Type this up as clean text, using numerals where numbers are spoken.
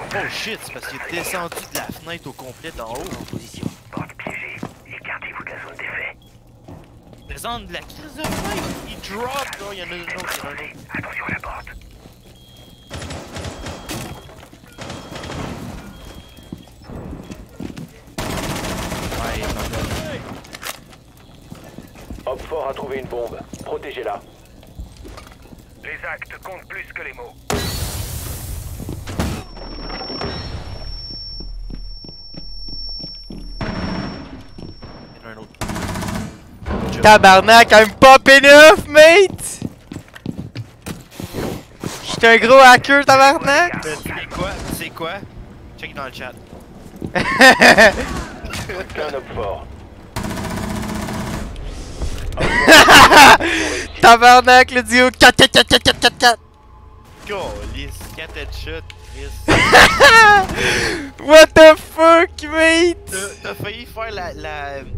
Oh shit, c'est parce qu'il est descendu de la fenêtre au complet d'en haut. En position. Porte piégée. Écartez-vous de la zone d'effet. Descendre de la crise de fenêtre. Il drop là, il y en a une autre, il y en a un autre. Attention à la porte. Ouais, il est en bas. Homme fort a trouvé une bombe. Protégez-la. Les actes comptent plus que les mots. Il y en a un autre. Tabarnak, I'm popping off, mate! J'suis un gros hacker, tabarnak! C'est quoi? C'est quoi? Check dans le chat. Qu'un homme fort. Tabarnak, le duo 4 4 4 4 4 4 4. Calice, 4 headshots, Chris. What the fuck, mate? T'as failli faire la